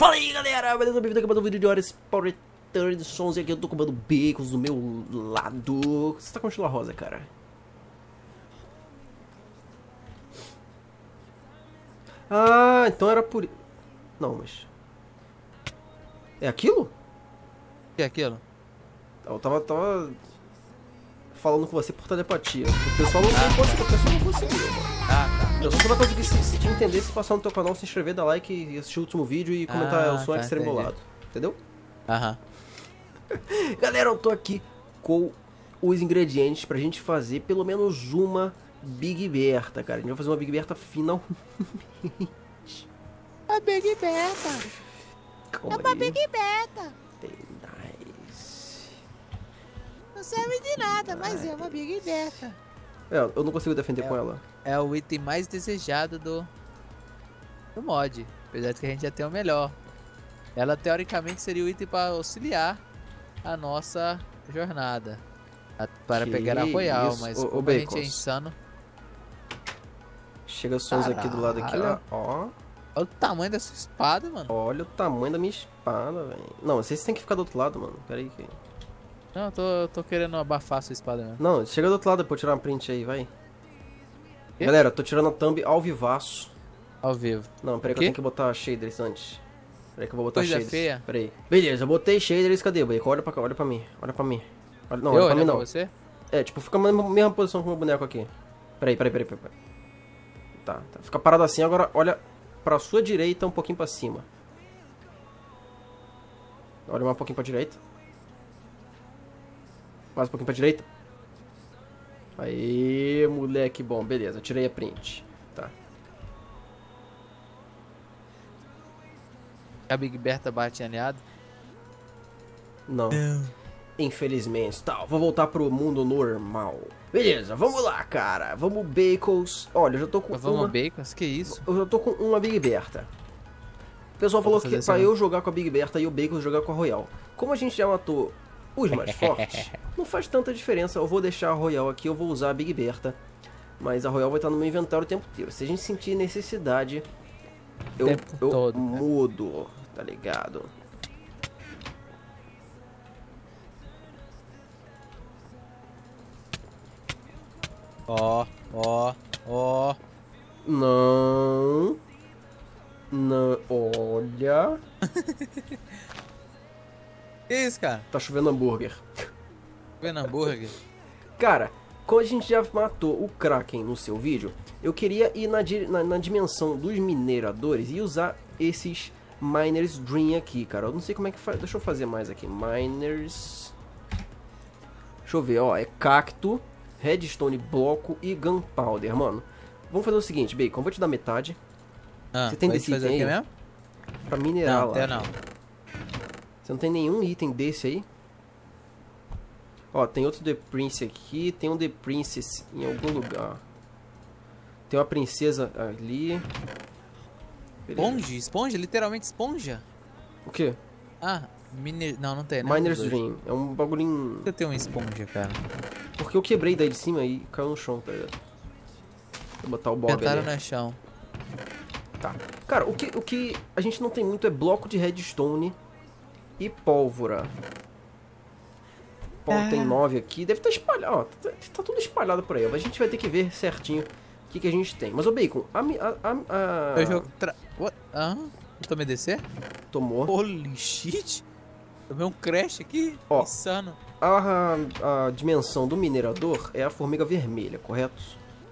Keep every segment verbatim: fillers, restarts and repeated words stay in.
Fala aí galera, beleza? Bem-vindo aqui para um vídeo de horas Power Return de Sons. E aqui eu tô comendo bacons do meu lado. Você tá com estilo rosa, cara? Ah, então era por... Não, mas... É aquilo? O que é aquilo? Eu tava, tava falando com você por telepatia. O pessoal não, não conseguiu, o pessoal não conseguiu, mano. Ah, tá. Eu só vai conseguir se, se te entender se passar no teu canal, se inscrever, dar like e assistir o último vídeo e comentar Ah, o som tá, extremo entendi. bolado. Entendeu? Aham. Galera, eu tô aqui com os ingredientes pra gente fazer pelo menos uma Big Berta, cara. A gente vai fazer uma Big Berta final. A Big Berta. Calma É uma aí. Big Berta. Tem nice. Não serve de nada, mas é uma Big Berta. É, eu não consigo defender É. com ela. É o item mais desejado do, do mod. Apesar de que a gente já tem o melhor. Ela teoricamente seria o item para auxiliar a nossa jornada. a- Para Que pegar a Royal, isso? mas Ô, ô, como a gente é Bacons. insano. Chega sons aqui do lado aqui, ó. Caralho. Ó. Olha o tamanho dessa espada, mano. Olha o tamanho da minha espada, velho. Não, vocês têm que ficar do outro lado, mano. Pera aí. Que... Não, eu tô, eu tô querendo abafar a sua espada mesmo. Não, chega do outro lado pra eu tirar uma print aí, vai. Quê? Galera, eu tô tirando a thumb ao vivaço. Ao vivo. Não, peraí que Quê? eu tenho que botar shaders antes. Peraí que eu vou botar Coisa shaders. feia. Peraí. Beleza, eu botei shaders, cadê, Bacon? Olha pra cá, olha pra mim. Olha pra mim. Olha, não, Eu olha pra mim olhando não. pra você? É, tipo, fica na mesma, mesma posição com o meu boneco aqui. Peraí, peraí, peraí, peraí. peraí. Tá, tá. Fica parado assim, agora olha pra sua direita um pouquinho pra cima. Olha mais um pouquinho pra direita. Mais um pouquinho pra direita. Aê, moleque bom. Beleza, tirei a print. Tá. A Big Berta bate em aliado? Não. Infelizmente, tá, vou voltar pro mundo normal. Beleza, vamos lá, cara. Vamos bacons. Olha, eu já tô com Vamos uma... bacons? Que isso? Eu já tô com uma Big Berta. O pessoal falou Vamos que fazer pra essa- eu jogar com a Big Berta e o Bacon jogar com a Royal. Como a gente já matou os mais fortes, não faz tanta diferença. Eu vou deixar a Royal aqui, eu vou usar a Big Berta. Mas a Royal vai estar no meu inventário o tempo inteiro. Se a gente sentir necessidade, eu, Tempo eu todo, né? mudo, tá ligado? Ó, ó, ó. Não. Não. Olha. Que isso, cara? Tá chovendo hambúrguer. Vendo hambúrguer? Cara, como a gente já matou o Kraken no seu vídeo, eu queria ir na, di- na, na dimensão dos mineradores e usar esses Miners Dream aqui, cara. Eu não sei como é que faz. Deixa eu fazer mais aqui. Miners. Deixa eu ver, ó. É cacto, redstone, bloco e gunpowder, mano. Vamos fazer o seguinte, Bacon. Eu vou te dar metade Ah, Você tem pode desse fazer item aqui aí? mesmo? pra minerar Não, lá. tem não. Você não tem nenhum item desse aí? Ó, tem outro The Prince aqui. Tem um The Princess em algum lugar. Tem uma princesa ali. Beleza. Esponja? Esponja? Literalmente esponja? O quê? Ah, miner... Não, não tem, né? Miner's Os dois. Dream. É um bagulhinho... Eu tenho uma esponja, cara. Porque eu quebrei daí de cima e caiu no chão, tá ligado? Vou botar o Bob Tentaram ali. no chão. Tá. Cara, o que, o que a gente não tem muito é bloco de redstone e pólvora. Pó, Ah. tem nove aqui. Deve estar espalhado. Ó, tá, tá tudo espalhado por aí. Mas a gente vai ter que ver certinho o que, que a gente tem. Mas o Bacon, a... mi- a, a, a... Eu jogo... Tra... What? Ah, eu tomei D C? Tomou. Holy shit! Tomei um crash aqui. Ó. Insano. A, a dimensão do minerador é a formiga vermelha, correto?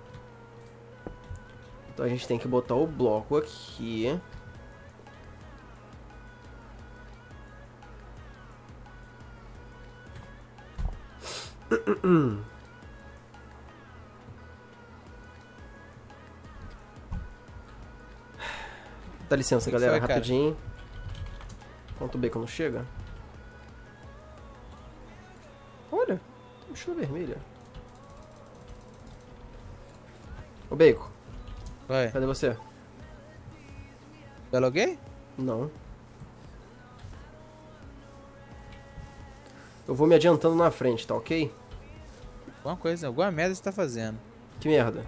Então a gente tem que botar o bloco aqui. Dá licença, que galera, foi, cara? rapidinho. Enquanto o Bacon não chega. Olha, tem mochila vermelha. Ô Bacon, Vai. cadê você? Eu loguei? Não. Eu vou me adiantando na frente, tá ok? Alguma coisa, alguma merda você tá fazendo. Que merda.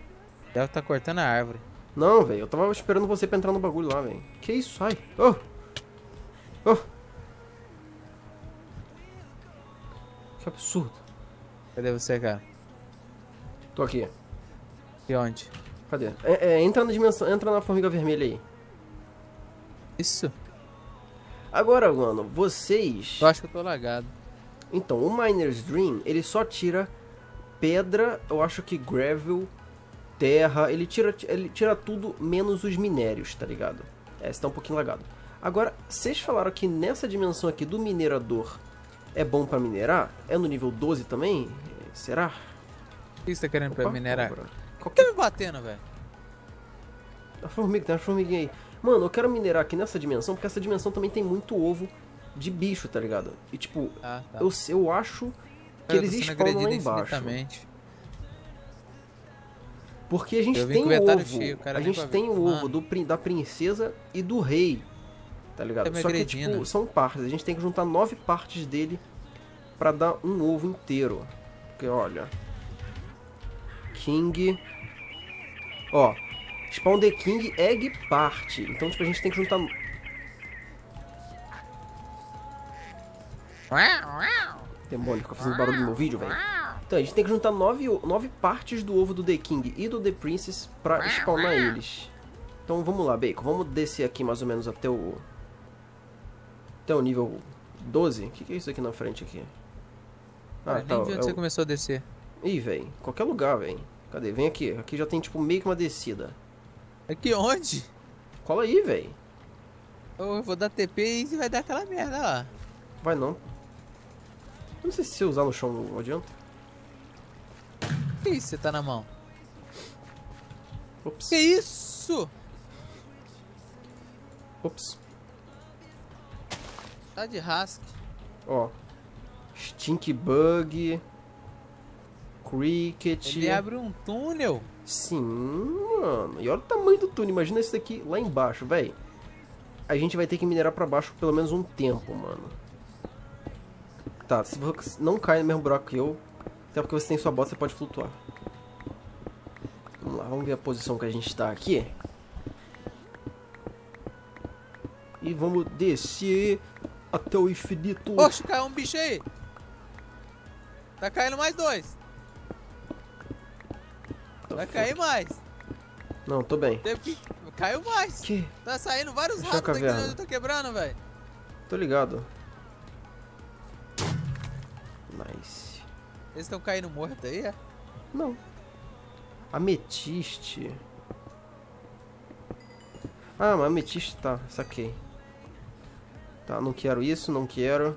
Deve tá cortando a árvore. Não, velho, eu tava esperando você pra entrar no bagulho lá, velho. Que isso? Ai. Oh. Oh. Que absurdo. Cadê você, cara? Tô aqui. E onde? Cadê? É, é, entra na dimensão, entra na formiga vermelha aí. Isso? Agora, mano, vocês... Eu acho que eu tô lagado. Então, o Miner's Dream, ele só tira pedra, eu acho que gravel, terra, ele tira, ele tira tudo menos os minérios, tá ligado? É, você tá um pouquinho lagado. Agora, vocês falaram que nessa dimensão aqui do minerador é bom pra minerar? É no nível doze também? Será? O que você tá querendo pra Opa, minerar? cobra. Por que tá me batendo, velho? A formiga, tem uma formiguinha aí. Mano, eu quero minerar aqui nessa dimensão, porque essa dimensão também tem muito ovo de bicho, tá ligado? E tipo, Ah, tá. eu, eu acho que Eu eles tô sendo spawnam lá agredido embaixo. infinitamente. Porque a gente Eu vim tem com o o inventário ovo, cheio, o cara a nem gente pra tem ver. o ovo Mano. do, prin- da princesa e do rei, tá ligado? Tá me Só que, agredindo. tipo, são partes, a gente tem que juntar nove partes dele pra dar um ovo inteiro. Porque, olha... King... Ó, Spawn the King Egg Part. Então, tipo, a gente tem que juntar... Demônio, fica fazendo barulho no meu vídeo, velho. Então, a gente tem que juntar nove, nove partes do ovo do The King e do The Princess pra spawnar eles. Então, vamos lá, Bacon. Vamos descer aqui mais ou menos até o... Até o nível doze. O que, que é isso aqui na frente aqui? Ah, tá, nem vi onde é você o... começou a descer. Ih, velho. Qualquer lugar, velho. Cadê? Vem aqui. Aqui já tem, tipo, meio que uma descida. Aqui onde? Cola aí, velho. Eu vou dar T P e vai dar aquela merda lá. Vai não. Eu não sei se você usar no chão não adianta. Que isso você tá na mão? Ops. Que isso? Ops. Tá de rasque. Ó. Stink Bug. Cricket. Ele abre um túnel. Sim, mano. E olha o tamanho do túnel. Imagina isso daqui lá embaixo, velho. A gente vai ter que minerar pra baixo por pelo menos um tempo, mano. Tá, se você não cai no mesmo buraco que eu, até porque você tem sua bota, você pode flutuar. Vamos lá, vamos ver a posição que a gente tá aqui. E vamos descer até o infinito. Oxe, caiu um bicho aí. Tá caindo mais dois. Vai cair mais. Não, tô bem. Teve que... Caiu mais. Que? Tá saindo vários Fechou a ratos aqui caverna. onde eu tô quebrando, velho. Tô ligado. Nice. Eles estão caindo mortos aí, é? Não. Ametiste. Ah, mas ametiste tá, saquei. Tá, não quero isso, não quero.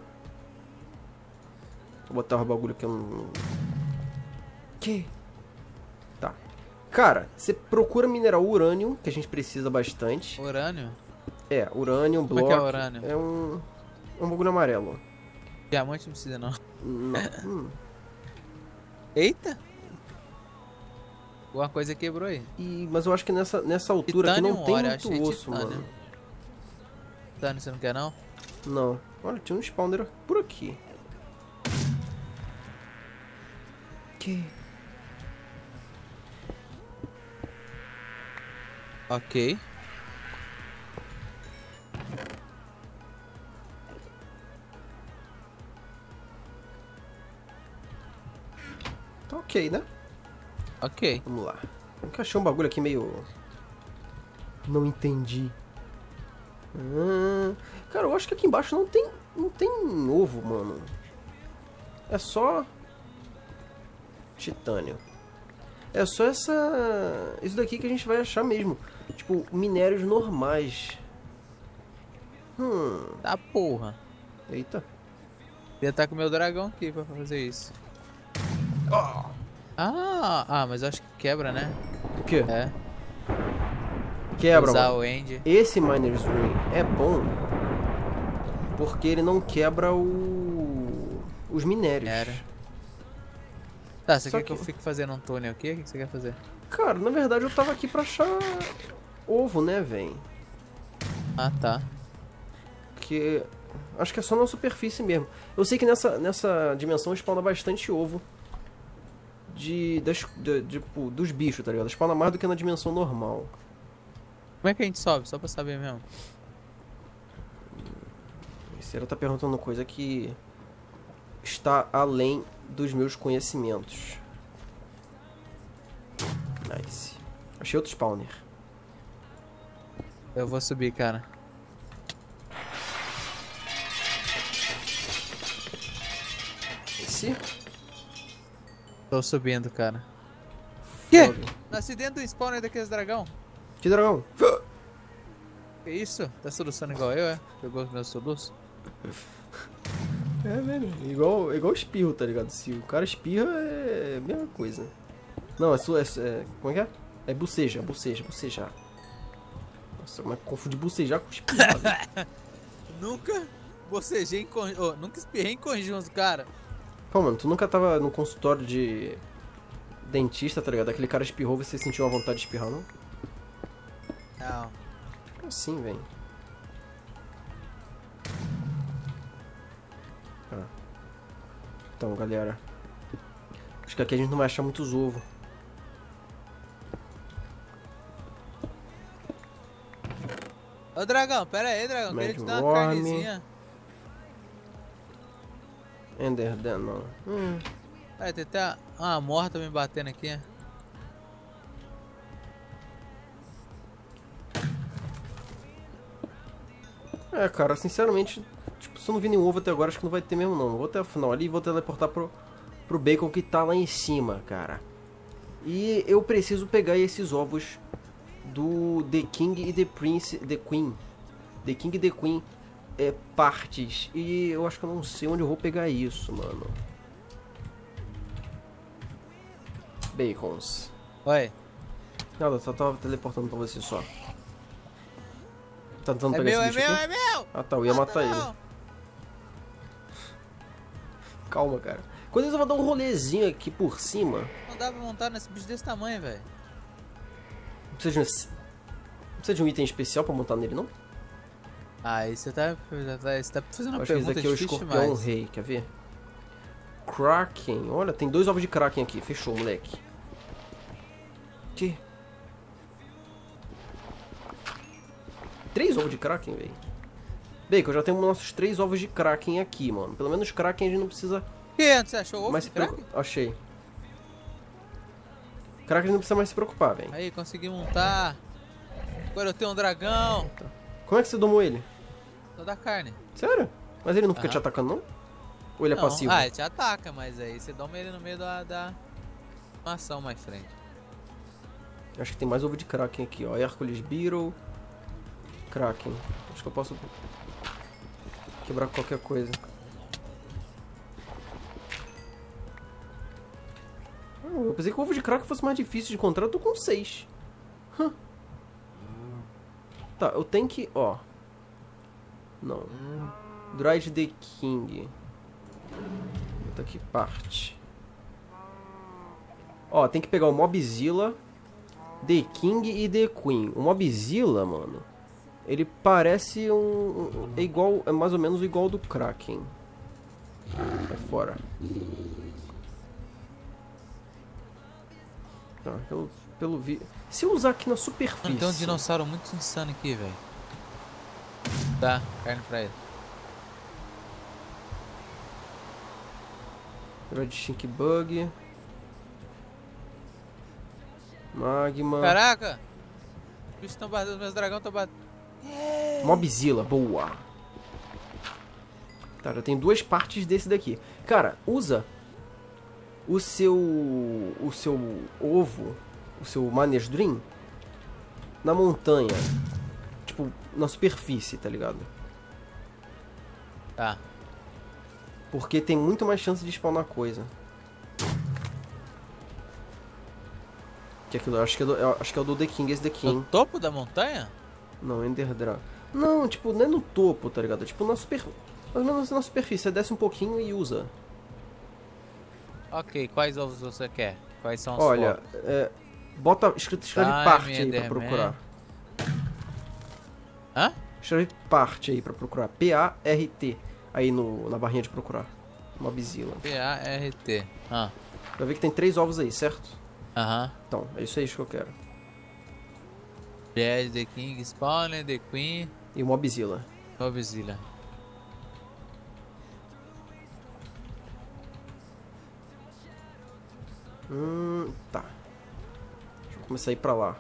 Vou botar o bagulho que eu não... Que? Tá. Cara, você procura mineral urânio, que a gente precisa bastante. Urânio? É, urânio, Como é bloco. que é urânio? É um... É um bagulho amarelo. Diamante não precisa, não. Não. hum. Eita! Alguma coisa quebrou aí. E, mas eu acho que nessa, nessa altura aqui não Titânio, tem olha, muito achei osso, titânio. mano. Titânio, você não quer, não? Não. Olha, tinha um spawner por aqui. Que? Ok. Tá ok, né? Ok. Vamos lá. Eu achei um bagulho aqui meio... Não entendi. Ah, cara, eu acho que aqui embaixo não tem... Não tem ovo, mano. É só... Titânio. É só essa... Isso daqui que a gente vai achar mesmo. Tipo, minérios normais. Hum... Tá porra. Eita. Ia estar com o meu dragão aqui pra fazer isso. Oh. Ah, ah, mas eu acho que quebra, né? O quê? É. Quebra, Usar mano. o end. Esse Miner's Dream é bom porque ele não quebra o... os minérios. Era. Tá, você Só quer que... que- eu fique fazendo um túnel aqui? O que você quer fazer? Cara, na verdade eu tava aqui pra achar ovo, né, velho? Ah, tá. Porque acho que é só na superfície mesmo. Eu sei que nessa, nessa dimensão spawna bastante ovo de, das, de, de, tipo, dos bichos, tá ligado? Spawna mais do que na dimensão normal. Como é que a gente sobe? Só pra saber mesmo. Você tá perguntando coisa que está além dos meus conhecimentos. Nice. Achei outro spawner. Eu vou subir, cara. Esse? Tô subindo, cara. Que? Fogo. Nasci dentro do spawner daqueles dragão. Que dragão? Que isso? Tá soluçando igual eu, é? Pegou os meus soluços? É, velho. Igual, igual espirro, tá ligado? Se o cara espirra, é a mesma coisa. Não, é sua. É, é, como é que é? É buceja, buceja, bucejar. Nossa, mas confunde bucejar com espirrar. Velho. Nunca bocejei em conjunto. Oh, nunca espirrei em conjunto, cara. Pô, mano, tu nunca tava no consultório de dentista, tá ligado? Aquele cara espirrou, você sentiu uma vontade de espirrar, não? Não. Assim, velho. Ah. Então, galera. Acho que aqui a gente não vai achar muitos ovos. Ô, dragão, pera aí, dragão. Queria te dar uma Worm. carnezinha. Ender, Dan, não. Hum. Aí, tem até uma morta me batendo aqui. É, cara, sinceramente, tipo, se eu não vi nenhum ovo até agora, acho que não vai ter mesmo não. Vou até o final ali e vou teleportar pro, pro bacon que tá lá em cima, cara. E eu preciso pegar esses ovos do The King e The Prince, The Queen. The King e The Queen é, partes. E eu acho que eu não sei onde eu vou pegar isso, mano. Bacons. Oi. Nada, só tava teleportando pra você só. Tá tentando É pegar meu, é esse bicho meu, aqui? é meu! Ah tá, eu ia Mata matar não. ele. Calma, cara. Quando eu vou dar um rolezinho aqui por cima. Não dá pra montar nesse bicho desse tamanho, velho. Não precisa, de um, não precisa de um item especial pra montar nele, não? Ah, aí você tá, você tá fazendo uma Acho que esse pergunta daqui é o difícil escorpião demais. rei, quer ver? Kraken. Olha, tem dois ovos de Kraken aqui. Fechou, moleque. Que? Três ovos de Kraken, velho. Bacon, já temos nossos três ovos de Kraken aqui, mano. Pelo menos Kraken a gente não precisa Que? Você achou ovo mais de se preocupar. crack? Achei. Kraken a gente não precisa mais se preocupar, velho. Aí, consegui montar. Agora eu tenho um dragão. Como é que você domou ele? Tô da carne. Sério? Mas ele não fica Aham. te atacando, não? Ou ele é Não. passivo? Ah, ele te ataca, mas aí você doma ele no meio da, da uma ação mais frente. Acho que tem mais ovo de Kraken aqui, ó. Hércules Beetle. Kraken. Acho que eu posso quebrar qualquer coisa. Ah, eu pensei que o ovo de Kraken fosse mais difícil de encontrar. Eu tô com seis. Hã. Tá, eu tenho que... Ó. Não. Droid the King. Tá aqui, parte. Ó, tem que pegar o Mobzilla, The King e The Queen. O Mobzilla, mano, ele parece um... um é igual, é mais ou menos igual ao do Kraken. Sai fora. Tá, pelo, pelo vi... Se eu usar aqui na superfície... Tem um dinossauro muito insano aqui, velho. Dá, carne pra ele. Droid Stink Bug. Magma. Caraca! Os bichos estão batendo, os meus dragões estão batendo. Mobzilla, boa. Tá, já tem duas partes desse daqui. Cara, usa o seu o seu ovo, o seu Manage Dream na montanha. Tipo, na superfície, tá ligado? Tá. Porque tem muito mais chance de spawnar coisa. Que aquilo, eu acho que é do, eu acho que é o do The King, esse daqui, No hein? topo da montanha? Não, Ender Dragon. Não, tipo, não é no topo, tá ligado? É tipo na super... mais ou menos na superfície. Você desce um pouquinho e usa. Ok, quais ovos você quer? Quais são os Olha, focos? é, bota, escreve, escreve Time, parte aí pra Enderman. procurar. Hã? Escreve parte aí pra procurar. P A R T. Aí no, na barrinha de procurar. Mobzilla. P A R T. Ah. Vai ver que tem três ovos aí, certo? Aham. Então, é isso aí que eu quero. Jazz, The King, Spawner, The Queen, E o Mobzilla. Mobzilla. Hum, tá. Deixa eu começar a ir pra lá.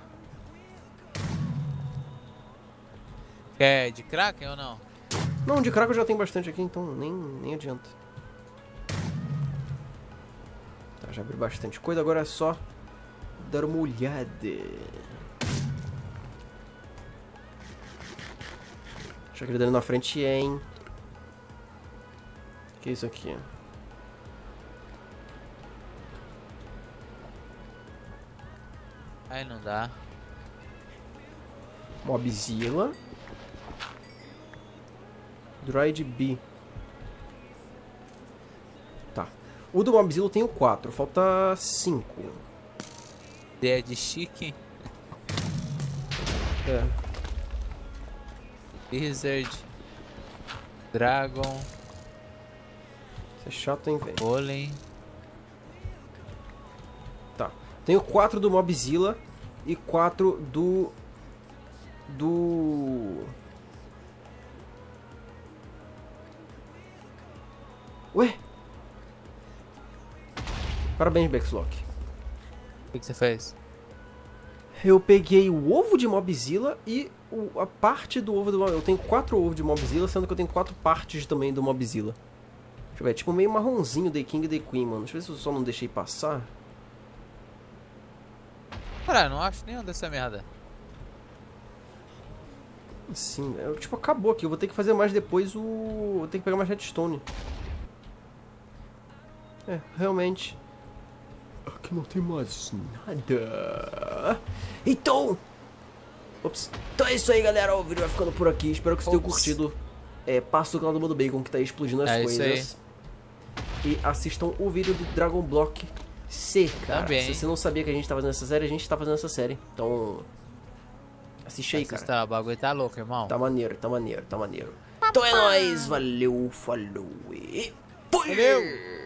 Quer de Kraken ou não? Não, de crack eu já tenho bastante aqui, então nem, nem adianta. Tá, já abri bastante coisa, agora é só dar uma olhada. Deixa aquele dano na frente, hein? Que é isso aqui? Aí não dá. Mobzilla. Droid B. Tá. O do Mobzilla eu tenho quatro, falta cinco. Ideia de chique. É. Lizard. Dragon. Isso é chato, hein, velho? Golem. Tá. Tenho quatro do Mobzilla e quatro do... Do... Ué? Parabéns, Bexlock. O que, que você fez? Eu peguei o ovo de Mobzilla e o, a parte do ovo do Mobzilla. Eu tenho quatro ovos de Mobzilla, sendo que eu tenho quatro partes também do Mobzilla. Deixa eu ver, é tipo meio marronzinho The King e The Queen, mano. Deixa eu ver se eu só não deixei passar. Cara, não acho nenhum dessa merda. Sim, é, tipo, acabou aqui. Eu vou ter que fazer mais depois o... Vou ter que pegar mais redstone. É, realmente. Aqui não tem mais nada. Então... Ops. Então é isso aí, galera. O vídeo vai ficando por aqui. Espero que vocês tenham curtido. É, passa o canal do Mundo Bacon, que tá aí explodindo as É coisas. E assistam o vídeo do Dragon Block C, cara. Também. Se você não sabia que a gente tá fazendo essa série, a gente tá fazendo essa série. Então... Assiste aí, cara. Assista, o bagulho tá louco, irmão. Tá maneiro, tá maneiro, tá maneiro. Então é nóis, valeu, falou e... Fui! Valeu!